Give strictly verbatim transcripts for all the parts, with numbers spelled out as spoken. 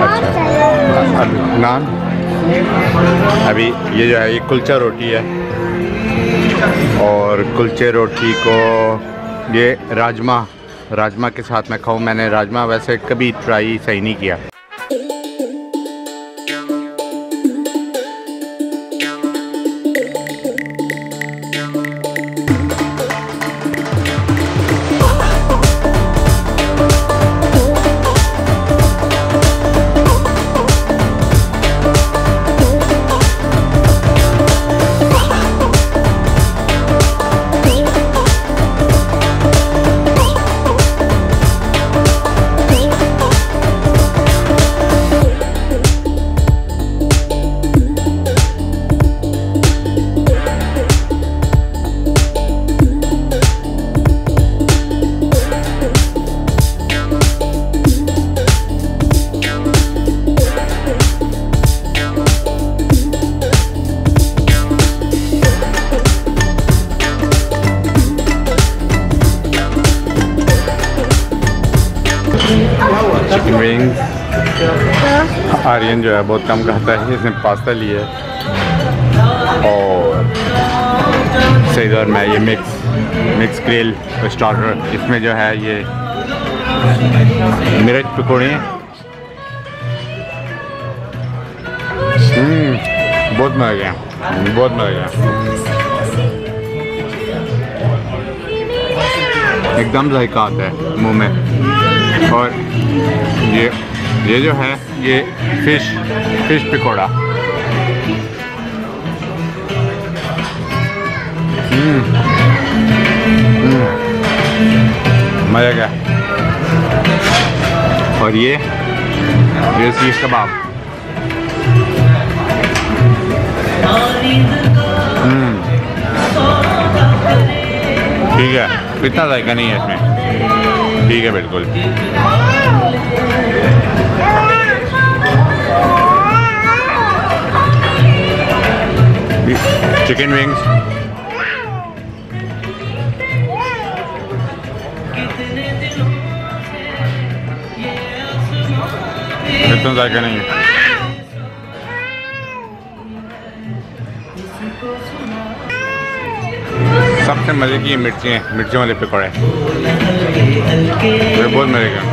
अच्छा, अभी नान। अभी ये जो है ये कुलचा रोटी है, और कुलचे रोटी को ये राजमा राजमा के साथ मैं खाऊं। मैंने राजमा वैसे कभी ट्राई सही नहीं किया। Chicken wings. आर्यन जो है बहुत कम खाता है, इसने पास्ता लिया है। और सही दौर में ये मिक्स मिक्स ग्रिल स्टार्टर, इसमें जो है ये मिर्च पकौड़े हैं। बहुत मज़ा गया, बहुत मज़ा गया, एकदम जायका आता है मुंह में। और ये ये जो है ये फिश फिश पकौड़ा। हम्म मज़ा गया। और ये ये सीख कबाब। हम्म ठीक है, इतना जायका नहीं है इसमें, ठीक है बिल्कुल। चिकन विंग्स, इतना जायका नहीं है। सबसे मज़े की मिर्ची हैं, मिर्चियों वाले पकौड़े बहुत मज़े का।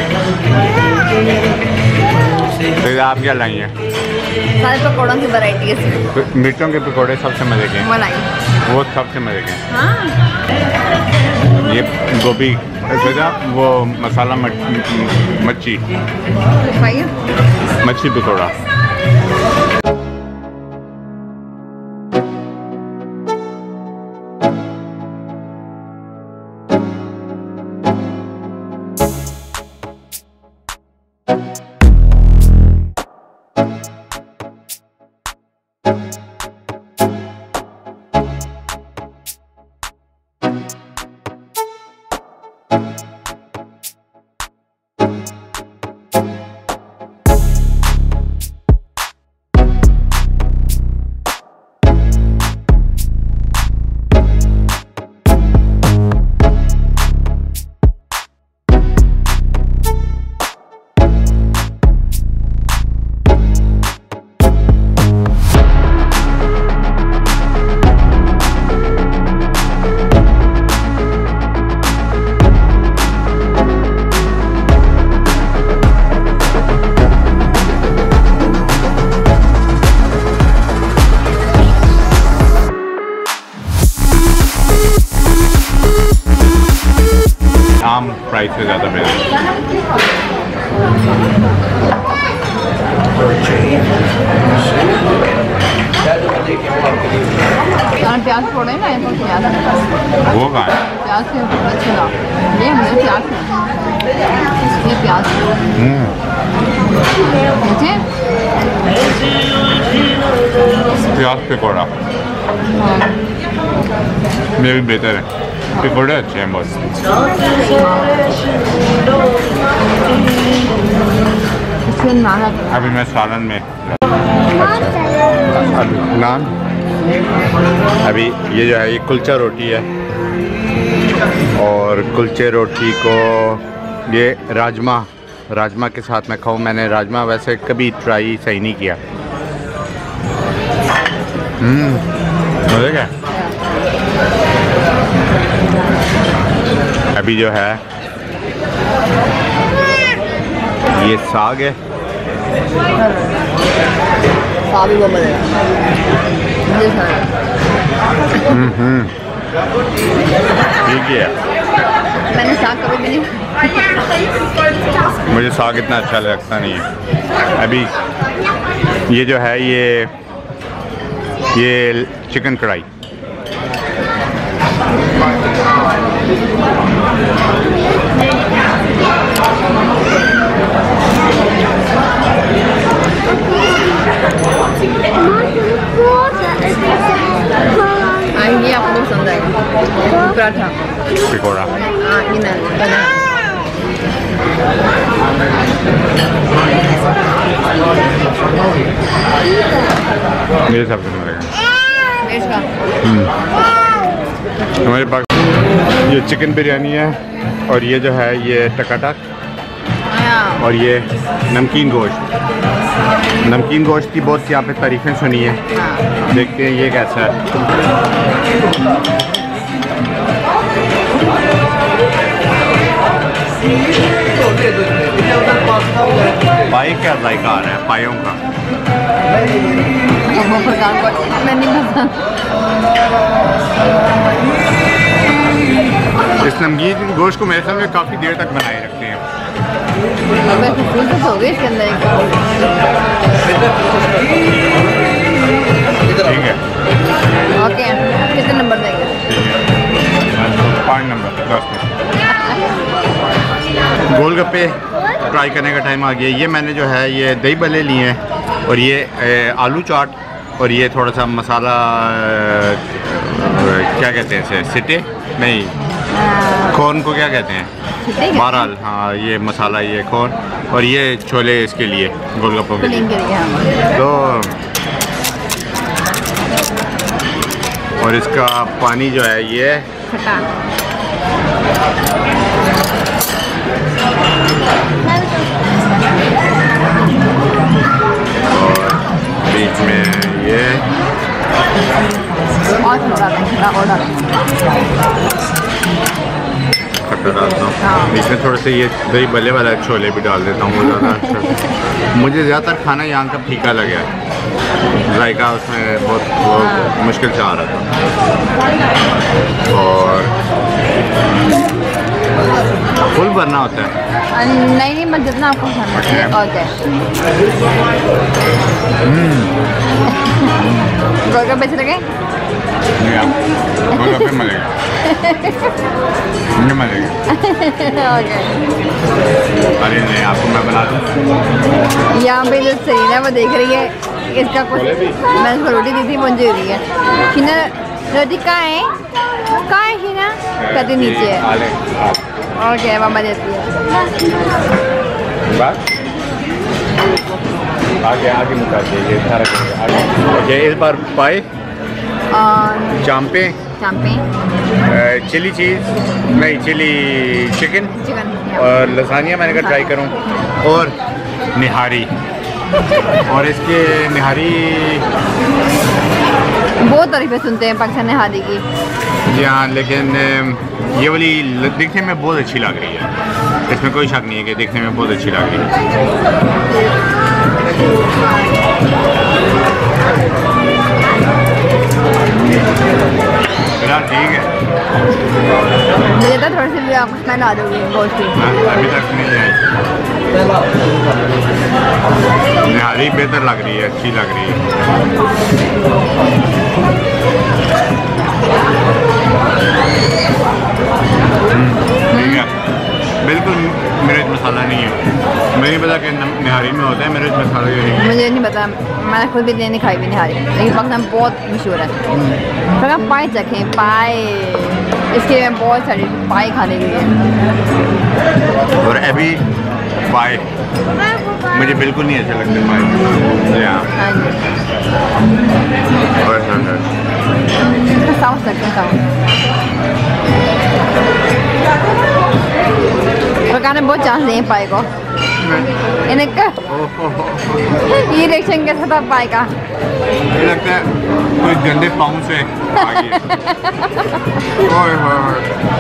तो आप क्या लाई हैं? सारे पकौड़ों की वैरायटी है। मिर्चों के पकौड़े सबसे मज़े के, वो सबसे मज़े के। हाँ। ये गोभी वो मसाला मच्छी मच्छी पकौड़ा। आम प्राइस से ज़्यादा मिले। प्याज फोड़े ना, वो कहाँ है? प्याज से ये हमने प्याज ये प्याज प्याज पकौड़ा में भी बेहतर है। पकौड़े अच्छे हैं बहुत। अभी मैं सालन में। अच्छा, नान। अभी ये जो है ये कुलचा रोटी है, और कुलचे रोटी को ये राजमा राजमा के साथ मैं खाऊं। मैंने राजमा वैसे कभी ट्राई सही नहीं किया। हम्म मज़े क्या। अभी जो है ये साग है। साग भी बहुत मज़ेदार। हम्म हम्म ठीक है। मैंने साग कभी भी नहीं। मुझे साग इतना अच्छा लगता नहीं है। अभी ये जो है ये ये चिकन कढ़ाई। ये आपको पसंद आएगा। पराठा पकौड़ा। हाँ ये ना बना। मेरे हिसाब से मिलेगा हमारे पास। ये चिकन बिरयानी है और ये जो है ये टकाटक और ये नमकीन गोश्त। नमकीन गोश्त की बहुत सी आपने तारीफ़ें सुनी है। देखते हैं ये कैसा है। पाए क्या जायका आ रहा है पायों का। मैं नहीं पसंद। इस नमकीन गोश्त को मेरे सामने काफ़ी देर तक बनाए रखते हैं। हो गई इसके अंदर। ठीक है ओके कितने नंबर देंगे? पाँच नंबर दस में। गोलगप्पे ट्राई करने का टाइम आ गया। ये मैंने जो है ये दही भल्ले लिए हैं और ये ए, आलू चाट और ये थोड़ा सा मसाला ए, क्या कहते हैं इसे सिटे नहीं कॉर्न को क्या कहते हैं बहरहाल। हाँ ये मसाला ये कॉर्न और ये छोले इसके लिए गोलगप्पों के लिए। तो और इसका पानी जो है ये और बीच में ये और थोड़ा खट्टा डालता हूँ। बीच में थोड़े से ये दही भल्ले वाला छोले भी डाल देता हूँ। वो ज़्यादा अच्छा मुझे ज़्यादातर खाना यहाँ का फीका लगा है। जायका उसमें बहुत, बहुत मुश्किल से आ रहा था। और फुल भरना होता है। नहीं नहीं बस जितना आपको खाना है। ओके गोलगप्पे अच्छे लगे? गोलगप्पे मिलेगा मिलेगा। ओके अरे नहीं आपको मैं बना दूँ। यहाँ पे जो सरीना वो देख रही है इसका कुछ मैंने उसको रोटी दी थी मुझे दी है। शीना रोटी कहाँ है कहाँ है शीना? कहती नीचे है। ओके मामा देती है। आगे आगे मुका दीजिए सारा आगे। ओके इस बार पाए चांपे चांपे चिली चीज़ नहीं चिली चिकन चिकन और लसानिया मैंने कहा ट्राई करूं और निहारी। और इसके निहारी बहुत तारीफें सुनते हैं पाकिस्तान निहारी की। जी हाँ लेकिन ये वाली दिखने में बहुत अच्छी लग रही है। इसमें कोई शक नहीं है कि दिखने में बहुत अच्छी लग रही है। फिलहाल ठीक है। मुझे तो थोड़ी सी आपको स्मेल आ जाएगी गोश्त की। अभी तक नहीं आई। निहारी बेहतर लग रही है अच्छी लग रही है। ठीक है बिल्कुल मिर्च मसाला नहीं है। मुझे नहीं पता कि निहारी में होता है मिर्च मसाला या नहीं। मुझे नहीं पता मैंने खुद भी नहीं खाई भी निहारी लेकिन पाकिस्तान बहुत मशहूर है। फिर आप पाए चखें पाए इसके बहुत सारी पाए खाने के लिए। और अभी पाए मुझे बिल्कुल नहीं अच्छे लगते पाए। हाँ जी साउथ सकते साउथ पकाने बहुत चांस दें पाए को। इनका ये रिएक्शन कैसा था पाई का? मुझे लगता है कोई गंदे पाँव से आ गया। ओए होए।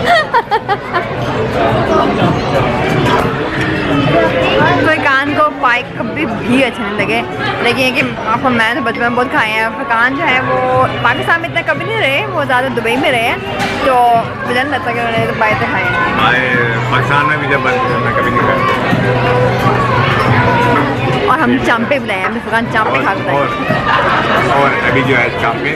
फरकान को पाई कभी भी अच्छे नहीं लगे, लेकिन ये कि आपको मैं तो बचपन में बहुत खाए हैं। फरकान जो है वो पाकिस्तान में इतना कभी नहीं रहे, वो ज़्यादा दुबई में रहे हैं, तो मुझे नहीं लगता कि उन्होंने तो पाई से खाए हैं। पाकिस्तान में भी जब मैं कभी नहीं खाया। और हम चांपे भी लाए हैं, हमने फरकान चांपे खा के और, और अभी जो है चांपे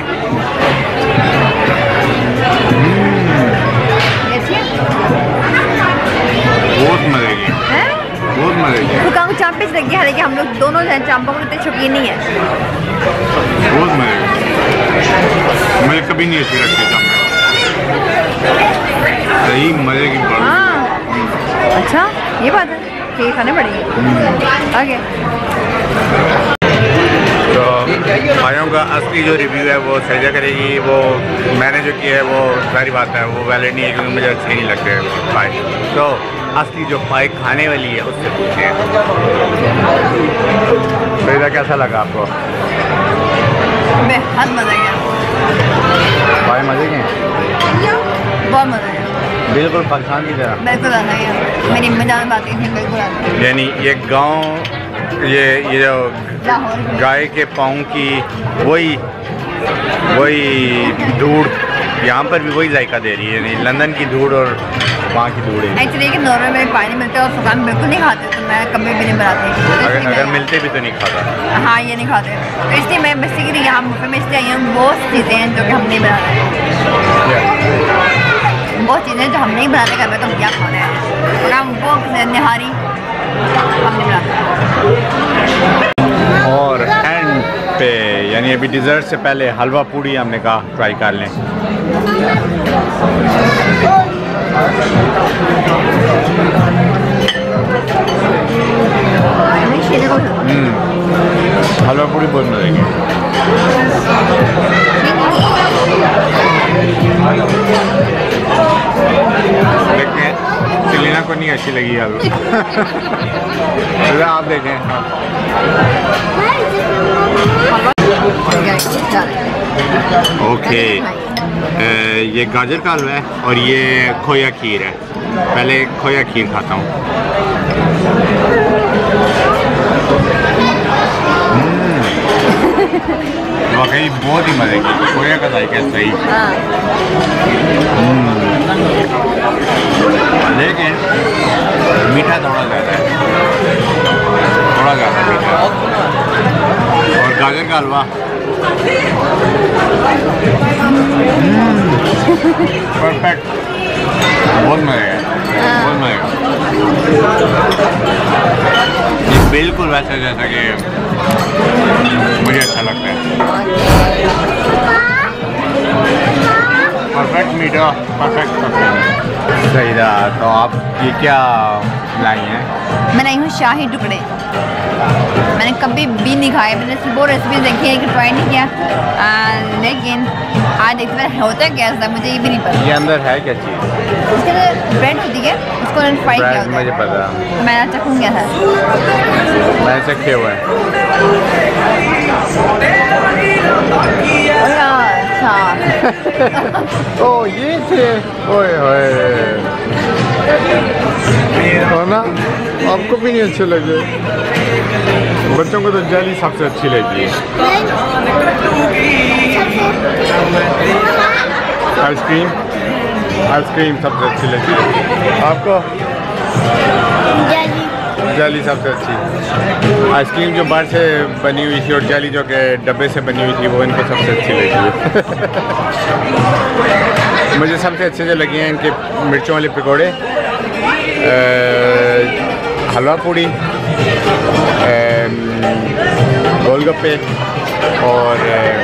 बहुत मजे की, बहुत मजे की। फरकान को चांपे से लगी है, लेकिन हम लोग दोनों जो है चांपों को इतने शौकीन नहीं है। बहुत मजे की, मुझे कभी नहीं अच्छी लगती चांपे, सही मजे की बात। हाँ अच्छा ये बात है, ठीक खाने पड़ेंगे। ओके तो भाइयों का असली जो रिव्यू है वो सजा करेगी। वो मैंने जो किया है वो सारी बात है वो वैलिड नहीं है, क्योंकि मुझे अच्छे नहीं लगते पाई। तो असली जो पाई खाने वाली है उससे पूछते हैं। सजा कैसा लगा आपको? बेहद मज़ा गया, पाई मजे के बहुत मज़ा गया, बिल्कुल पाकिस्तान की तरह। बिल्कुल आता है, मेरी अम्मी जान बातें थी, बिल्कुल आता है। यानी ये गांव, ये ये जो गाय के पाँव की वही वही धूड़ यहाँ पर भी वही जायका दे रही है, यानी लंदन की धूड़ और वहाँ की धूड़ है। एक्चुअली कि नॉर्वे में पानी मिलता है और फरकान बिल्कुल नहीं खाते, तो मैं कभी भी नहीं बनाती। अगर, अगर मिलते भी तो नहीं खाता। हाँ ये नहीं खाते, तो इसलिए मैं बेसिकली यहाँ मुफ्त में इसलिए आई हूँ। बहुत चीज़ें हैं जो कि हम नहीं बनाते, बहुत चीज़ें जो हम नहीं बनाते घर में, तो हम क्या खाते हैं। और हम वो निहारी हम नहीं बनाते। और एंड पे यानी अभी डिज़र्ट से पहले हलवा पूड़ी हमने कहा ट्राई कर लें। हलवा पूड़ी बहुत मजे की। देखते हैं सेलिना को नहीं अच्छी लगी हलवा। आप देखें। ओके ये गाजर का हलवा है और ये खोया खीर है। पहले खोया खीर खाता हूँ। वाकई बहुत ही मजे की, खोया का जायका सही। लेकिन मीठा थोड़ा ज़्यादा है, थोड़ा ज़्यादा मीठा। और गाजर का हलवा परफेक्ट, बहुत मजे का, बहुत मजे का। ये बिल्कुल वैसा जैसा कि मुझे अच्छा लगता है। परफेक्ट मीठा, परफेक्ट परफेक्ट सही रहा। तो आप ये क्या लाई हैं? मैं लाई हूँ शाही टुकड़े। मैंने कभी भी नहीं खाए, मैंने वो रेसिपी देखी है कि ट्राई नहीं किया, आ, लेकिन आज देखते हैं होता है कैसा, मुझे ये भी नहीं पता। ये अंदर है क्या चीज़? इसके अंदर ब्रेड होती है, उसको उन्होंने फ्राई किया होता है। मुझे पता, मैं चखूँ क्या था, मैं चखे हुआ है। अच्छा ओ ये थे, ओए होए ना, आपको भी नहीं अच्छे लगे? बच्चों को तो जेली सबसे अच्छी लगती है। आइसक्रीम, आइसक्रीम सबसे अच्छी लगती है। आपको जेली सबसे अच्छी। आइसक्रीम जो बाहर से बनी हुई थी और जेली जो के डब्बे से बनी हुई थी वो इनको सबसे अच्छी लगी है। मुझे सबसे अच्छे जो लगे हैं इनके मिर्चों वाले पकौड़े, हलवा पूड़ी, गोलगप्पे और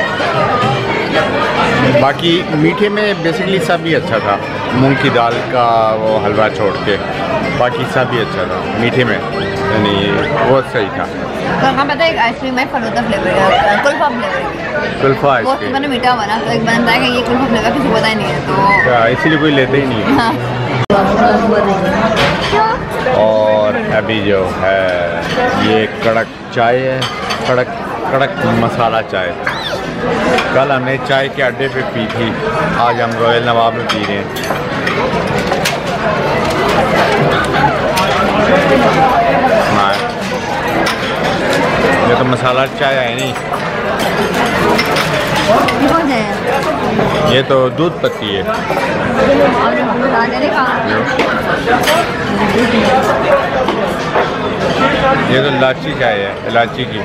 बाकी मीठे में बेसिकली सब ही अच्छा था। मूंग की दाल का वो हलवा छोड़ के बाकी सब ही अच्छा था मीठे में, यानी बहुत सही था। तो हाँ पता है, एक आइसक्रीम है फलूदा फ्लेवर का, कुल्फा फ्लेवर की। कुल्फा आइसक्रीम मैंने मीठा बना तो एक बनता है कि ये कुल्फा फ्लेवर किसी को पता ही नहीं है, तो इसीलिए कोई लेते ही नहीं है। हाँ। और अभी जो है ये कड़क चाय है, कड़क कड़क मसाला चाय। कल हमने चाय के अड्डे पे पी थी, आज हम रॉयल नवाब में पी रहे हैं। ये तो मसाला चाय है नहीं, ये तो दूध पत्ती है। ये तो इलायची चाय है, इलायची की।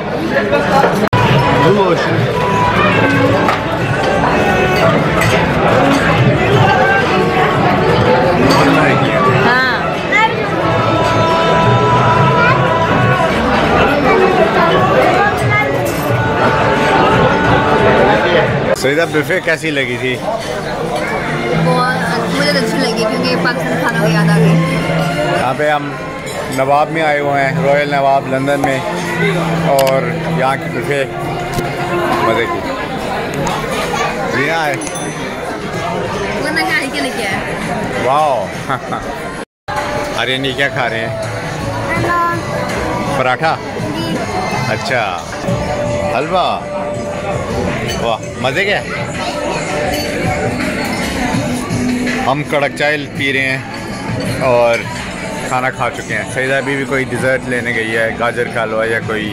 सईदा बुफे कैसी लगी थी? बहुत मुझे अच्छी लगी क्योंकि पाकिस्तानी खाना को याद आ गई। यहाँ पे हम नवाब में आए हुए हैं, रॉयल नवाब लंदन में, और यहाँ की बुफे मज़े की। रीना है वाह। आर्यन क्या खा रहे हैं? पराठा। अच्छा, हलवा। वाह, मज़े क्या। हम कड़क चाय पी रहे हैं और खाना खा चुके हैं। सईदा अभी भी कोई डिज़र्ट लेने गई है, गाजर का हलवा या कोई।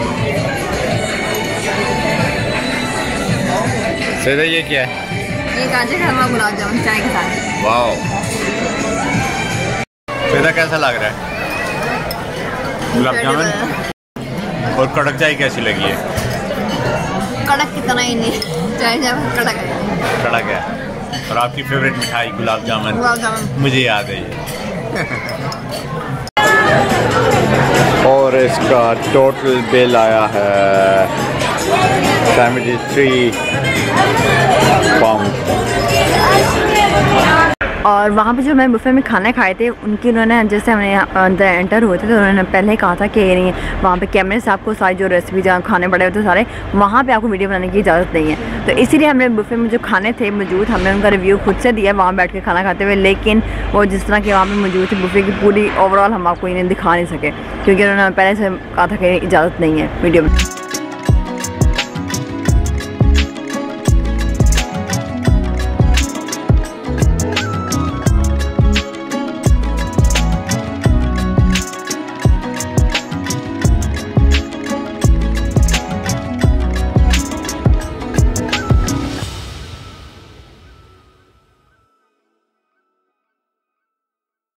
सईदा ये क्या है? ये गाजर का हलवा गुलाब जामुन चाय के साथ। वाह, सईदा कैसा लग रहा है गुलाब जामुन? और कड़क चाय कैसी लगी है? कड़क कितना ही नहीं, चाय चाय कड़क है। कड़क है। और आपकी फेवरेट मिठाई गुलाब जामुन? गुलाब जामुन मुझे याद है ये। और इसका टोटल बिल आया है सेवेंटी थ्री पाउंड। और वहाँ पे जो मैं बुफे में खाना खाए थे, उनकी उन्होंने जैसे हमने अंदर एंटर हुए थे तो उन्होंने पहले ही कहा था कि नहीं, वहाँ पे कैमरे से आपको सारी जो रेसिपी जहाँ खाने पड़े होते सारे, वहाँ पे आपको वीडियो बनाने की इजाज़त नहीं है। तो इसीलिए हमने बुफे में जो खाने थे मौजूद, हमने उनका रिव्यू खुद से दिया वहाँ बैठ के खाना खाते हुए, लेकिन वो जिस तरह के वहाँ पर मौजूद थे बुफे की पूरी ओवरऑल हम आपको इन्हें दिखा नहीं सके क्योंकि उन्होंने पहले से कहा था कि इजाज़त नहीं है वीडियो में।